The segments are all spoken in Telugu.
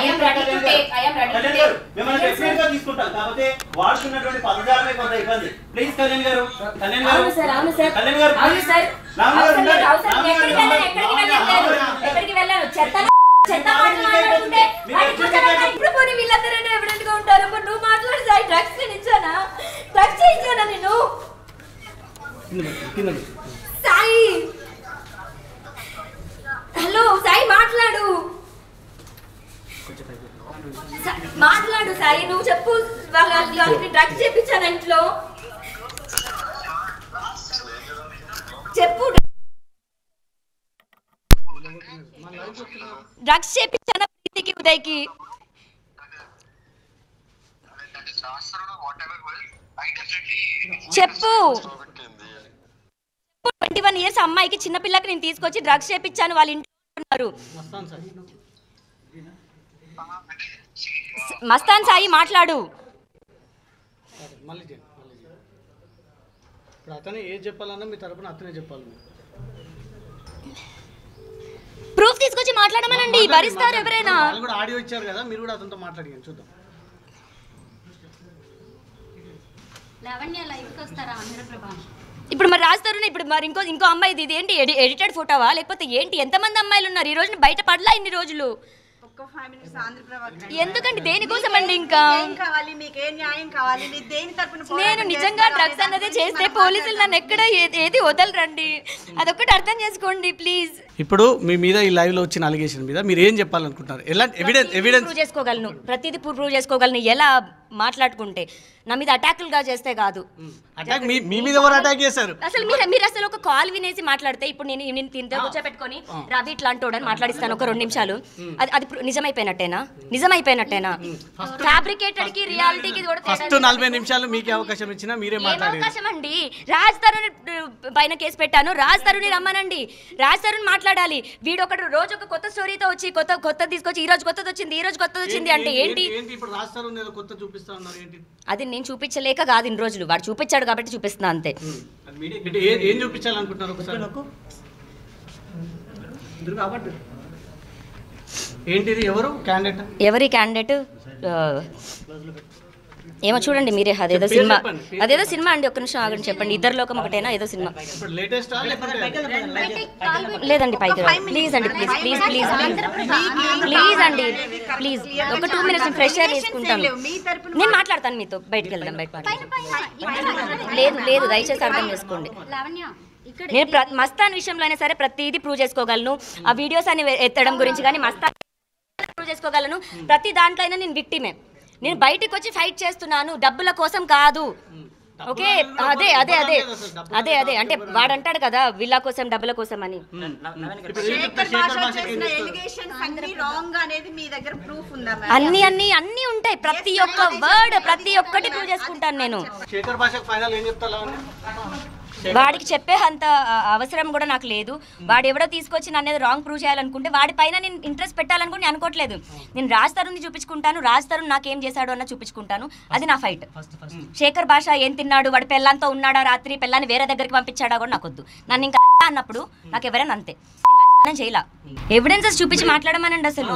తీసుకుంటాం కాకపోతే వాడుతున్నటువంటి పదజాలమే కొంత ఇబ్బంది. ప్లీజ్ కళ్యాణ్ గారు, కళ్యాణ్ గారు, కళ్యాణ్ గారు, సాయి హలో సాయి మాట్లాడు సాయి నువ్వు చెప్పు. వాళ్ళకి డ్రగ్స్ చేపించాను ఇంట్లో చెప్పు. డ్రగ్స్ చేపించాను ప్రీతికి ఉదయ్కి. చెప్పు 21 years అమ్మాయికి చిన్నపిల్లకి నేను తీసుకొచ్చి డ్రగ్స్ చేపించాను వాళ్ళ ఇంట్లో. మస్తాన్ సాయి మాట్లాడు. ప్రూఫ్ తీసుకొచ్చి మాట్లాడమనండి, భరిస్తారు ఎవరైనా. ఆడియో ఇచ్చారు కదా, మీరు కూడా అతనితో మాట్లాడి చూద్దాం. ఇప్పుడు మరి రాస్తారు. ఇప్పుడు మరి ఇంకో అమ్మాయి ఇది ఏంటి ఎడిటెడ్ ఫోటోవా లేకపోతే ఏంటి? ఎంతమంది అమ్మాయిలు ఉన్నారు ఈ రోజు బయట పడలా ఇన్ని రోజులు? ఎందుకండి దేనికోసం అండి? ఇంకా నేను నిజంగా డ్రగ్స్ అన్నది చేస్తే పోలీసులు నన్ను ఎక్కడ ఏది వదలరండి, అదొక్కటి అర్థం చేసుకోండి ప్లీజ్. ఇప్పుడు మీ మీద ఈ లైవ్ లో వచ్చిన అలిగేషన్ మీద మీరు ఏం చెప్పాలనుకుంటున్నారు? ఎలాంటి ఎవిడెన్స్ ప్రూవ్ చేసుకోగలను, ప్రతిదీ ప్రూవ్ చేసుకోగలను. ఎలా మాట్లాడుకుంటే నా మీద అటాక్లుగా చేస్తే కాదు. అటాక్ మీ మీద ఎవరు అటాక్ చేశారు? అసలు మీరు అసలు ఒక కాల్ వినేసి మాట్లాడితే ఇప్పుడు నేను తింటే కూర్చోపెట్టుకొని రవి ఇట్లా అంటాడని మాట్లాడిస్తాను ఒక 2 నిమిషాలు. అది నిజమైపోయినట్టేనా? ఫ్యాబ్రికేటెడ్ కి రియాలిటీకి ఫస్ట్ 40 నిమిషాలు మీకే అవకాశం ఇచ్చినా మీరే మాట్లాడారు. అవకాశం అండి. రాజ్ తరుణ్ పైన కేసు పెట్టాను, రాజ్ తరుణ్ రమ్మనండి, రాజ్ తరుణ్ మాట్లాడాలి. వీడు ఒకటి రోజు ఒక కొత్త స్టోరీతో వచ్చి కొత్త తీసుకొచ్చి ఈ రోజు కొత్తది వచ్చింది అంటే ఏంటి? అది నేను చూపించలేక కాదు ఇన్ని రోజులు, వాడు చూపించాడు కాబట్టి చూపిస్తున్నా అంతే. ఏం చూపించాలనుకుంటున్నారు ఒకసారి? ఏంటిది? ఎవరి క్యాండిడేట్ ఏమో చూడండి మీరే. అదేదో సినిమా అండి. ఒక్క నిమిషం ఆగండి, చెప్పండి. ఇద్దరు లోకం ఒకటేనా? ఏదో సినిమా లేదండి, పైకి ప్లీజ్ అండి, ప్లీజ్ అండి, ప్లీజ్ ఒక 2 minutes ఫ్రెష్ ఎయిర్ తీసుకుంటాను. నేను మాట్లాడతాను మీతో, బయటకు వెళ్దాం. లేదు దయచేసి అర్థం చేసుకోండి. నేను మస్తాన్ విషయంలో అయినా సరే ప్రతిదీ ప్రూవ్ చేసుకోగలను. ఆ వీడియోస్ అని ఎత్తడం గురించి కానీ మస్తాన్ ప్రూవ్ చేసుకోగలను. ప్రతి దాంట్లో అయినా నేను విక్టిమే. నేను బయటికి వచ్చి ఫైట్ చేస్తున్నాను, డబ్బుల కోసం కాదు. ఓకే, అదే అంటే వాడు అంటాడు కదా విల్లా కోసం డబ్బుల కోసం అని. అన్ని ఉంటాయి, ప్రతి ఒక్క వర్డ్ ప్రతి ఒక్కటి ప్రూవ్ చేసుకుంటాను నేను. వాడికి చెప్పే అంత అవసరం కూడా నాకు లేదు. వాడు ఎవడో తీసుకొచ్చి నన్ను రాంగ్ ప్రూవ్ చేయాలనుకుంటే వాడి పైన నేను ఇంట్రెస్ట్ పెట్టాలనుకుని అనుకోవట్లేదు. నేను రాజ్ తరుణ్ని చూపించుకుంటాను, రాజ్ తరుణ్ నాకేం చేశాడు అన్న చూపించుకుంటాను. అది నా ఫైట్. శేఖర్ భాష ఏం తిన్నాడు, వాడు పెళ్ళంతో ఉన్నాడా, రాత్రి పెళ్ళాన్ని వేరే దగ్గరికి పంపించాడా కూడా నాకు వద్దు. నన్ను ఇంకా అన్నప్పుడు నాకు ఎవరైనా అంతే చేయాల. ఎవిడెన్సెస్ చూపించి మాట్లాడమనండి. అసలు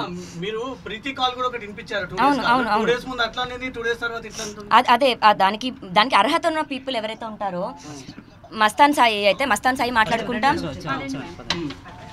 అదే దానికి అర్హత ఉన్న పీపుల్ ఎవరైతే ఉంటారో, మస్తాన్ సాయి మాట్లాడుకుంటాం.